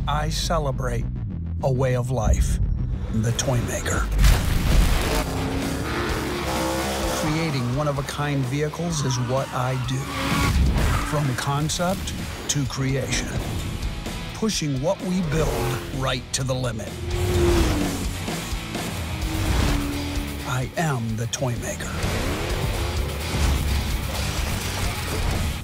I celebrate a way of life, the Toymaker. Creating one-of-a-kind vehicles is what I do. From concept to creation. Pushing what we build right to the limit. I am the Toymaker.